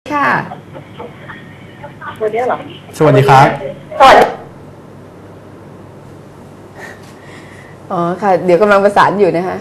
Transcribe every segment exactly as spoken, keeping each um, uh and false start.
ค่ะสวัสดีเหรอสวัสดีครับสวัสดีอ๋อค่ะเดี๋ยวกำลังประสานอยู่นะคะ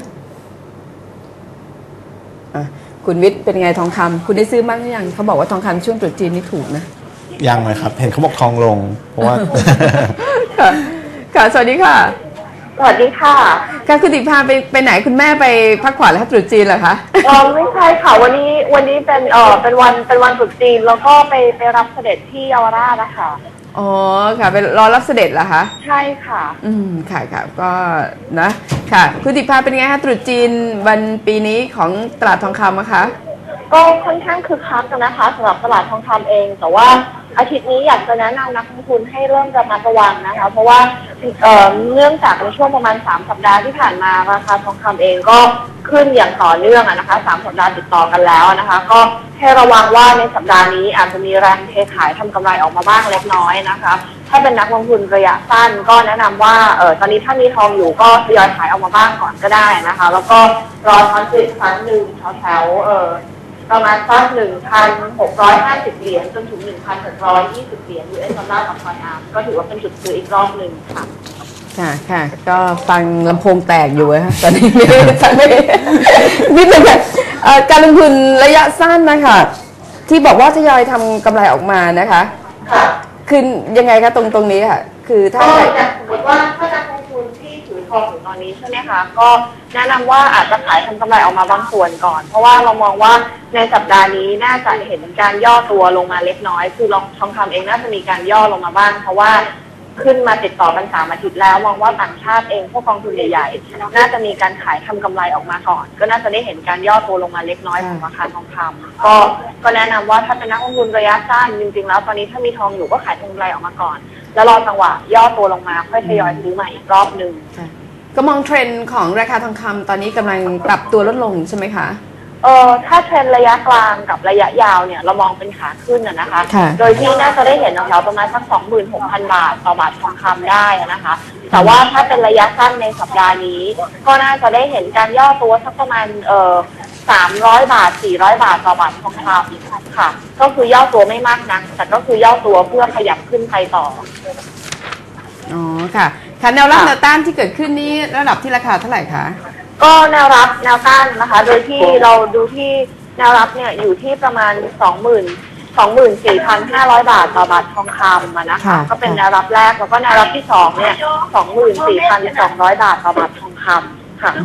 อ่ะคุณวิทย์เป็นไงทองคำคุณได้ซื้อมั้งหรือยังเขาบอกว่าทองคำช่วงตรุษจีนนี่ถูกนะยังเลยครับเห็นเขาบอกทองลงเพราะว่าค่ะค่ะสวัสดีค่ะสวัสดีค่ะค่ะคุณติพาไปไปไหนคุณแม่ไปพักผ่อนแล้วตรุษจีนเหรอคะเออไม่ใช่ค่ะวันนี้วันนี้เป็นเออเป็นวันเป็นวันตรุษจีนแล้วก็ไปไปรับเสด็จที่เยาวราชนะคะอ๋อค่ะไปรอรับเสด็จเหรอคะใช่ค่ะอืมค่ะค่ะก็นะค่ะคุณติพาเป็นไงคะตรุษจีนวันปีนี้ของตลาดทองคำอะคะก็ค่อนข้างคึกคักนะคะสำหรับตลาดทองคำเองแต่ว่าอาทิตย์นี้อยากจะแนะนำนักลงทุนให้เริ่มระมัดระวังนะคะเพราะว่าเอ่อเนื่องจากในช่วงประมาณสามสัปดาห์ที่ผ่านมาราคาทองคำเองก็ขึ้นอย่างต่อเนื่องนะคะสามสัปดาห์ติดต่อกันแล้วนะคะก็ให้ระวังว่าในสัปดาห์นี้อาจจะมีแรงเทขายทำกำไรออกมาบ้างเล็กน้อยนะคะถ้าเป็นนักลงทุนระยะสั้นก็แนะนำว่าเออตอนนี้ถ้ามีทองอยู่ก็ทยอยขายออกมาบ้างก่อนก็ได้นะคะแล้วก็รอทอนซิลครั้งหนึ่งแถวๆเออประมาณสักหนึ่งพันหกร้อยห้าสิบเหรียญจนถึงหนึ่งพันหกร้อยยี่สิบเหรียญยูเอสดอลลาร์ต่อทอนอาร์ก็ถือว่าเป็นจุดซื้ออีกรอบหนึ่งค่ะค่ะค่ะก็ฟังลำโพงแตกอยู่ฮะตอนนี้ไม่ได้ไม่ได้นิดนึงค่ะการลงทุนระยะสั้นนะคะที่บอกว่าทยอยทำกำไรออกมานะคะค่ะคือยังไงคะตรงตรงนี้ค่ะคือถ้าสมมติว่าถ้านักลงทุนที่ถือทองอยู่ตอนนี้ใช่ไหมคะก็แนะนำว่าอาจจะขายทำกำไรออกมาบางส่วนก่อนเพราะว่าเรามองว่าในสัปดาห์นี้น่าจะเห็นการย่อตัวลงมาเล็กน้อยคือลองทองคำเองน่าจะมีการย่อลงมาบ้างเพราะว่าขึ้นมาติดต่อกันสามอาทิตย์แล้วมองว่าต่างชาติเองพวกกองทุนใหญ่ๆน่าจะมีการขายทำกำไรออกมาก่อนก็น่าจะได้เห็นการย่อตัวลงมาเล็กน้อยของราคาทองคำก็ก็แนะนำว่าถ้าเป็นนักลงทุนระยะสั้นจริงๆแล้วตอนนี้ถ้ามีทองอยู่ก็ขายทำกำไรออกมาก่อนแล้วรอจังหวะย่อตัวลงมาค่อยทยอยซื้อใหม่อีกรอบหนึ่งก็มองเทรนด์ของราคาทองคำตอนนี้กำลังปรับตัวลดลงใช่ไหมคะเออถ้าเทรนระยะกลางกับระยะยาวเนี่ยเรามองเป็นขาขึ้นนะคะโดยที่น่าจะได้เห็นแถวๆประมาณสัก สองหมื่นหกพัน บาทต่อบาททองคำได้นะคะแต่ว่าถ้าเป็นระยะสั้นในสัปดาห์นี้ก็น่าจะได้เห็นการย่อตัวสักประมาณเออสามร้อยบาทสี่ร้อยบาทต่อบาททองคำค่ะก็คือย่อตัวไม่มากนักแต่ก็คือย่อตัวเพื่อขยับขึ้นไปต่ออ๋อค่ะค่ะแนวรับแนวต้านที่เกิดขึ้นนี้ระดับที่ราคาเท่าไหร่คะก็แนวรับแนวต้านนะคะโดยที่เราดูที่แนวรับเนี่ยอยู่ที่ประมาณ สองหมื่น สองหมื่นสี่พันห้าร้อย บาทต่อบาททองคำนะคะก็เป็นแนวรับแรกแล้วก็แนวรับที่สองเนี่ย สองหมื่นสี่พันสองร้อย บาทต่อบาททองคำค่ะ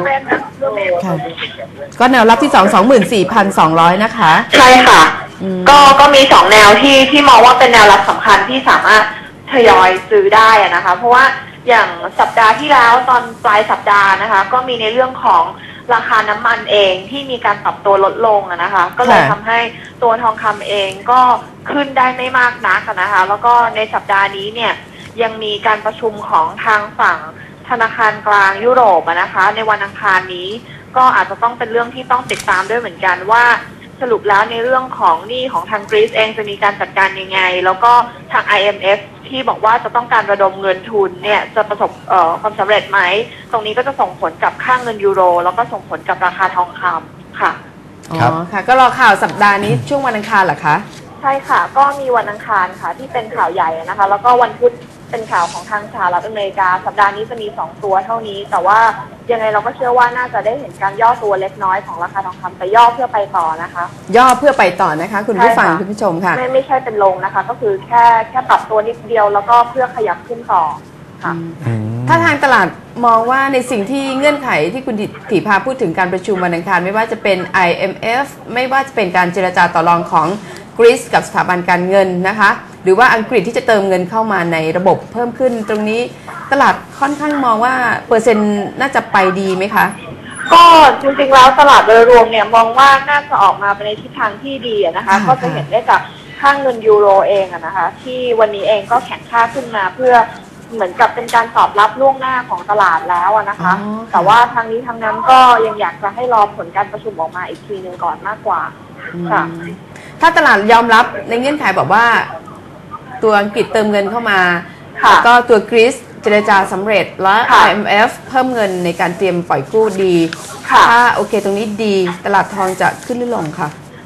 ก็แนวรับที่สอง สองหมื่นสี่พันสองร้อย นะคะใช่ค่ะก็ก็มีสองแนวที่ที่มองว่าเป็นแนวรับสำคัญที่สามารถทยอยซื้อได้นะคะเพราะว่าอย่างสัปดาห์ที่แล้วตอนปลายสัปดาห์นะคะก็มีในเรื่องของราคาน้ำมันเองที่มีการปรับตัวลดลงนะคะก็เลยทำให้ตัวทองคำเองก็ขึ้นได้ไม่มากนักนะคะแล้วก็ในสัปดาห์นี้เนี่ยยังมีการประชุมของทางฝั่งธนาคารกลางยุโรปนะคะในวันอังคารนี้ก็อาจจะต้องเป็นเรื่องที่ต้องติดตามด้วยเหมือนกันว่าสรุปแล้วในเรื่องของหนี้ของทางกรีซเองจะมีการจัดการยังไงแล้วก็ทาง ไอ เอ็ม เอฟ ที่บอกว่าจะต้องการระดมเงินทุนเนี่ยจะประสบความสำเร็จไหมตรงนี้ก็จะส่งผลกับค่าเงินยูโรแล้วก็ส่งผลกับราคาทองคำค่ะอ๋อค่ะก็รอข่าวสัปดาห์นี้ช่วงวันอังคารเหรอคะใช่ค่ะก็มีวันอังคารค่ะที่เป็นข่าวใหญ่นะคะแล้วก็วันพุธเป็นข่าวของทางสหรัฐอเมริกาสัปดาห์นี้จะมีสองตัวเท่านี้แต่ว่ายังไงเราก็เชื่อว่าน่าจะได้เห็นการย่อตัวเล็กน้อยของราคาทองคำแต่ย่อเพื่อไปต่อนะคะย่อเพื่อไปต่อนะคะคุณผู้ฟังคุณผู้ชมค่ะไม่ไม่ใช่เป็นลงนะคะก็คือแค่แค่ปรับตัวนิดเดียวแล้วก็เพื่อขยับขึ้นต่อค่ะถ้าทางตลาดมองว่าในสิ่งที่เงื่อนไขที่คุณถีพาพูดถึงการประชุมวันอังคารไม่ว่าจะเป็น ไอ เอ็ม เอฟ ไม่ว่าจะเป็นการเจรจาต่อรองของกรีซกับสถาบันการเงินนะคะหรือว่าอังกฤษที่จะเติมเงินเข้ามาในระบบเพิ่มขึ้นตรงนี้ตลาดค่อนข้างมองว่าเปอร์เซ็นต์น่าจะไปดีไหมคะก็จริงๆแล้วตลาดโดยรวมเนี่ยมองว่าน่าจะออกมาในทิศทางที่ดีนะคะก็จะเห็นได้จากค่าเงินยูโรเองนะคะที่วันนี้เองก็แข็งค่าขึ้นมาเพื่อเหมือนกับเป็นการตอบรับล่วงหน้าของตลาดแล้วนะคะแต่ว่าทางนี้ทางนั้นก็ยังอยากจะให้รอผลการประชุมออกมาอีกทีหนึ่งก่อนมากกว่าค่ะถ้าตลาดยอมรับในเงื่อนไขบอกว่าตัวอังกฤษเติมเงินเข้ามาแล้วก็ตัวกรีซเจรจาสำเร็จและ ไอ เอ็ม เอฟ เพิ่มเงินในการเตรียมปล่อยกู้ดีถ้าโอเคตรงนี้ดีตลาดทองจะขึ้นหรือลงค่ะ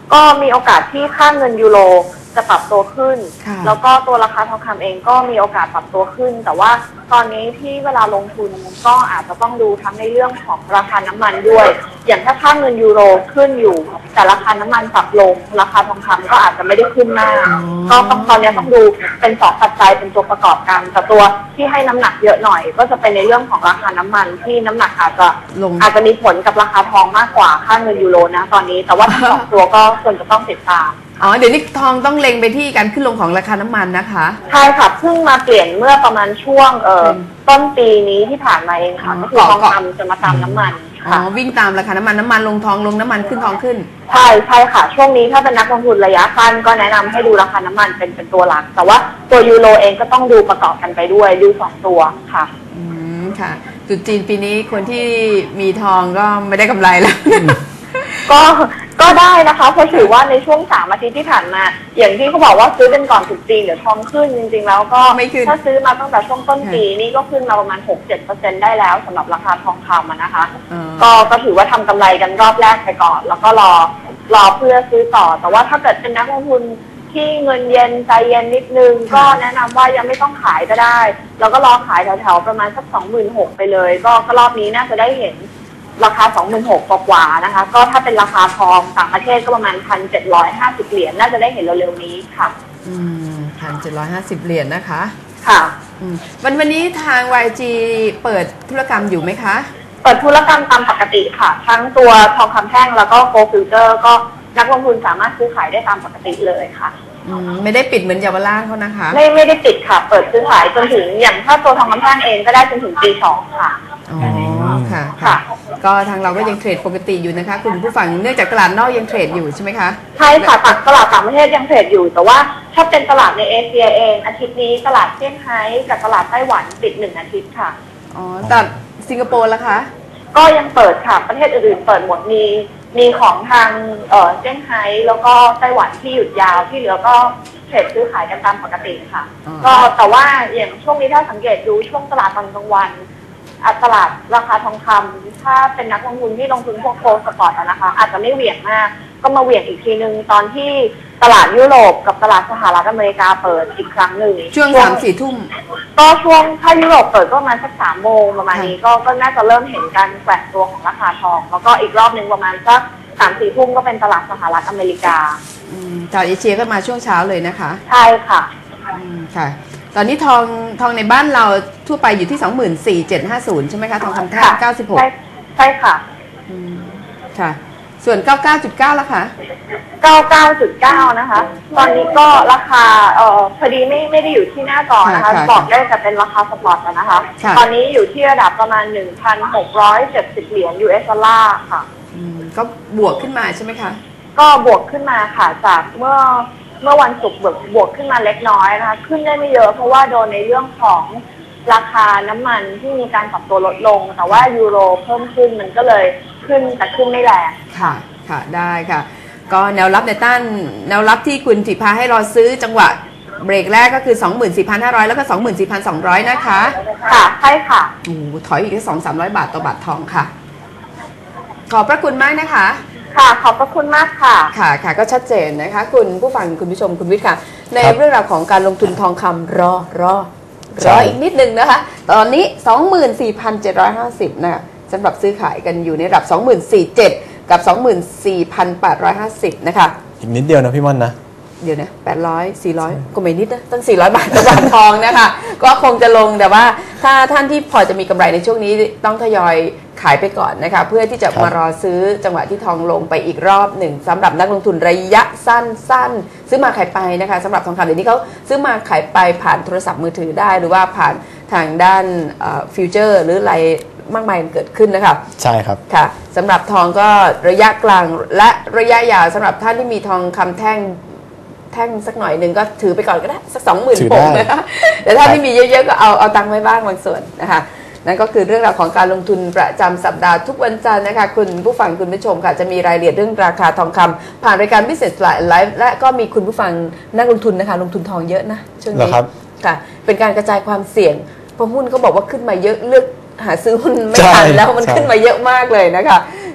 ก็มีโอกาสที่ค่าเงินยูโรจะปรับตัวขึ้นแล้วก็ตัวราคาทองคำเองก็มีโอกาสปรับตัวขึ้นแต่ว่าตอนนี้ที่เวลาลงทุนก็อาจจะต้องดูทั้งในเรื่องของราคาน้ำมันด้วยอย่างถ้าค่าเงินยูโรขึ้นอยู่แต่ราคาน้ำมันปรับลงราคาทองคำก็อาจจะไม่ได้ขึ้นมากก็ต้องตอนนี้ต้องดูเป็นสองปัจจัยเป็นตัวประกอบกันแต่ตัวที่ให้น้ำหนักเยอะหน่อยก็จะเป็นในเรื่องของราคาน้ำมันที่น้ำหนักอาจจะอาจจะมีผลกับราคาทองมากกว่าค่าเงินยูโรนะตอนนี้แต่ว่าทั้งสองตัวก็ควรจะต้องติดตามอ๋อเดี๋ยวนี้ทองต้องเล็งไปที่การขึ้นลงของราคาน้ำมันนะคะใช่ค่ะเพิ่งมาเปลี่ยนเมื่อประมาณช่วงเอ่อต้นปีนี้ที่ผ่านมาเองค่ะก็คือทองคำจะมาตามน้ำมันอ๋อวิ่งตามราคาน้ำมันน้ำมันลงทองลงน้ำมันขึ้นทองขึ้นใช่ใช่ค่ะช่วงนี้ถ้าเป็นนักลงทุนระยะสั้นก็แนะนำให้ดูราคาน้ำมันเป็นเป็นตัวหลักแต่ว่าตัวยูโรเองก็ต้องดูประกอบกันไปด้วยดูสองตัวค่ะอืมค่ะจุดจีนปีนี้คนที่มีทองก็ไม่ได้กำไรแล้วก็ก็ได้นะคะเพราะถือว่าในช่วงสามอาทิตย์ที่ผ่านมาอย่างที่เขาบอกว่าซื้อเป็นก่อนจุดจีนเดี๋ยวทองขึ้นจริงๆแล้วก็ถ้าซื้อมาตั้งแต่ช่วงต้นปีนี่ก็ขึ้นมาประมาณ หกถึงเจ็ดเปอร์เซ็นต์ ได้แล้วสำหรับราคาทองคำนะคะก็ก็ถือว่าทำกำไรกันรอบแรกไปก่อนแล้วก็รอรอเพื่อซื้อต่อแต่ว่าถ้าเกิดเป็นนักลงทุนที่เงินเย็นใจเย็นนิดนึงก็แนะนำว่ายังไม่ต้องขายก็ได้แล้วก็รอขายแถวๆประมาณสัก สองหมื่นหกพัน ไปเลยก็รอบนี้น่าจะได้เห็นราคา สองหมื่นหกพัน กว่าๆนะคะก็ถ้าเป็นราคาทองต่างประเทศก็ประมาณ หนึ่งพันเจ็ดร้อยห้าสิบ เหรียญน่าจะได้เห็นเร็วๆนี้ค่ะอืม หนึ่งพันเจ็ดร้อยห้าสิบ เหรียญนะคะค่ะวันวันนี้ทาง วาย จี เปิดธุรกรรมอยู่ไหมคะเปิดธุรกรรมตามปกติค่ะทั้งตัวทองคำแท่งแล้วก็โกลด์ฟิวเจอร์ก็นักลงทุนสามารถซื้อขายได้ตามปกติเลยค่ะไม่ได้ปิดเหมือนเยาวราชเขานะคะไม่ไม่ได้ปิดค่ะเปิดซื้อขายจนถึงอย่างถ้าตัวทองคำแท่งเองก็ได้จนถึงตีสองค่ะอ๋อค่ะค่ะก็ทางเราก็ยังเทรดปกติอยู่นะคะคุณผู้ฟังเนื่องจากตลาดนอกยังเทรดอยู่ใช่ไหมคะใช่ค่ะตลาดต่างประเทศยังเทรดอยู่แต่ว่าถ้าเป็นตลาดในเอเชียเองอาทิตย์นี้ตลาดเซี่ยงไฮ้กับตลาดไต้หวันปิดหนึ่งอาทิตย์ค่ะอ๋อแต่สิงคโปร์ล่ะคะก็ยังเปิดค่ะประเทศอื่นๆเปิดหมดมีมีของทางเอ่อเซี่ยงไฮ้แล้วก็ไต้หวันที่หยุดยาวที่เหลือก็เทรดซื้อขายกันตามปกติค่ะก็แต่ว่าอย่างช่วงนี้ถ้าสังเกตดูช่วงตลาดตอนกลางวันตลาดราคาทองคำถ้าเป็นนักลงทุนที่ลงทุนพวกโกลด์สปอร์ตนะคะอาจจะไม่เหวี่ยงมากก็มาเหวี่ยงอีกทีนึงตอนที่ตลาดยุโรปกับตลาดสหรัฐอเมริกาเปิดอีกครั้งหนึ่งช่วงสามสี่ทุ่มก็ช่วงถ้ายุโรปเปิดก็ประมาณสักสามโมงประมาณนี้ก็ก็น่าจะเริ่มเห็นการแกว่งตัวของราคาทองแล้วก็อีกรอบหนึ่งประมาณสักสามสี่ทุ่มก็เป็นตลาดสหรัฐอเมริกาตลาดเอเชียก็มาช่วงเช้าเลยนะคะใช่ค่ะค่ะตอนนี้ทองทองในบ้านเราทั่วไปอยู่ที่ สองหมื่นสี่พันเจ็ดร้อยห้าสิบ ใช่ไหมคะทองคำแท่งเก้าสิบหกใช่ใช่ค่ะค่ะส่วน เก้าสิบเก้าจุดเก้า ล่ะคะเก้าสิบเก้าจุดเก้า นะคะตอนนี้ก็ราคาเอ่อพอดีไม่ไม่ได้อยู่ที่หน้าจอนะคะบอกได้แต่เป็นราคาสปอร์ตนะคะตอนนี้อยู่ที่ระดับประมาณ หนึ่งพันหกร้อยเจ็ดสิบ เหรียญ ยู เอส ดอลลาร์ค่ะก็บวกขึ้นมาใช่ไหมคะก็บวกขึ้นมาค่ะจากเมื่อเมื่อวันศุกร์บวกบวกขึ้นมาเล็กน้อยนะคะขึ้นได้ไม่เยอะเพราะว่าโดนในเรื่องของราคาน้ำมันที่มีการปรับตัวลดลงแต่ว่ายูโรเพิ่มขึ้นมันก็เลยขึ้นแต่ขึ้นไม่แรงค่ะค่ะได้ค่ะก็แนวรับในต้านแนวรับที่คุณถิพาให้รอซื้อจังหวะเบรกแรกก็คือ สองหมื่นสี่พันห้าร้อย แล้วก็ สองหมื่นสี่พันสองร้อย นะคะค่ะใช่ค่ะโอ้ถอยอีกแค่ สองถึงสามร้อย บาทต่อบาททองค่ะขอบพระคุณมากนะคะค่ะขอบพระคุณมากค่ะค่ะค่ะก็ชัดเจนนะคะคุณผู้ฟังคุณผู้ชมคุณวิทย์ค่ะในเรื่องราวของการลงทุนทองคำรอรอรออีกนิดนึงนะคะตอนนี้ สองหมื่นสี่พันเจ็ดร้อยห้าสิบ นะคะสำหรับซื้อขายกันอยู่ในระดับ สองหมื่นสี่พันเจ็ดร้อย กับ สองหมื่นสี่พันแปดร้อยห้าสิบ นะคะอีกนิดเดียวนะพี่ม่อนนะเดี๋ยวนะแปดร้อย สี่ร้อยก็ไม่นิดนะตั้งสี่ร้อยบาทต่อบาททองนะคะก็คงจะลงแต่ว่าถ้าท่านที่พอจะมีกำไรในช่วงนี้ต้องทยอยขายไปก่อนนะคะเพื่อที่จะมารอซื้อจังหวะที่ทองลงไปอีกรอบหนึ่งสำหรับนักลงทุนระยะสั้นๆซื้อมาขายไปนะคะสำหรับทองคำเดี๋ยวนี้เขาซื้อมาขายไปผ่านโทรศัพท์มือถือได้หรือว่าผ่านทางด้านฟิวเจอร์หรืออะไรมากมายเกิดขึ้นนะคะใช่ครับค่ะสำหรับทองก็ระยะกลางและระยะยาวสำหรับท่านที่มีทองคำแท่งแท่งสักหน่อยหนึ่งก็ถือไปก่อนก็ได้สักสองหมื่นหกนะคะแต่ถ้าที่มีเยอะๆก็เอาเอาตังค์ไว้บ้างบางส่วนนะคะนั่นก็คือเรื่องราวของการลงทุนประจำสัปดาห์ทุกวันจันทร์นะคะคุณผู้ฟังคุณผู้ชมค่ะจะมีรายละเอียดเรื่องราคาทองคำผ่านรายการ Business Live และก็มีคุณผู้ฟังนักลงทุนนะคะลงทุนทองเยอะนะช่วงนี้ค่ะเป็นการกระจายความเสี่ยงเพราะหุ้นก็บอกว่าขึ้นมาเยอะเลือกหาซื้อหุ้นไม่ทันแล้วมันขึ้นมาเยอะมากเลยนะคะ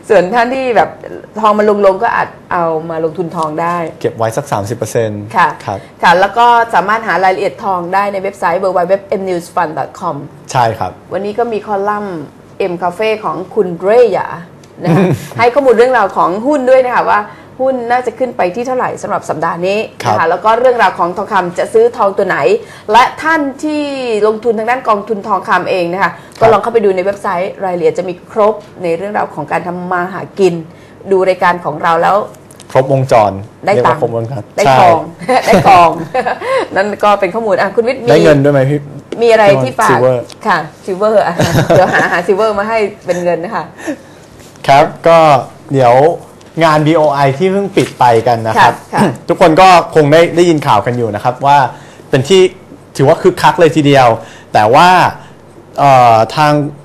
ส่วนท่านที่แบบทองมาลงลงก็อาจเอามาลงทุนทองได้เก็บไว้สัก สามสิบเปอร์เซ็นต์ค่ะครับค่ะแล้วก็สามารถหารายละเอียดทองได้ในเว็บไซต์ ดับเบิลยู ดับเบิลยู ดับเบิลยู ดอท เอ็ม นิวส์ ฟันด์ ดอท คอมใช่ครับวันนี้ก็มีคอลัมน์ M Cafe ของคุณเรย์านะคะ ให้ข้อมูลเรื่องราวของหุ้นด้วยนะคะว่าหุ้นน่าจะขึ้นไปที่เท่าไหร่สำหรับสัปดาห์นี้นะคะแล้วก็เรื่องราวของทองคำจะซื้อทองตัวไหนและท่านที่ลงทุนทางด้านกองทุนทองคำเองนะคะก็ลองเข้าไปดูในเว็บไซต์รายละเอียดจะมีครบในเรื่องราวของการทำมาหากินดูรายการของเราแล้วครบวงจรได้ตังค์ได้ทองได้ทองนั่นก็เป็นข้อมูลอ่ะคุณวิทย์มีได้เงินด้วยไหมพี่มีอะไรที่ฝากค่ะซิลเวอร์เดี๋ยวหาหาซิลเวอร์มาให้เป็นเงินนะคะครับก็เดี๋ยวงาน บี โอ ไอ ที่เพิ่งปิดไปกันนะครับทุกคนก็คงได้ได้ยินข่าวกันอยู่นะครับว่าเป็นที่ถือว่าคึกคักเลยทีเดียวแต่ว่าทาง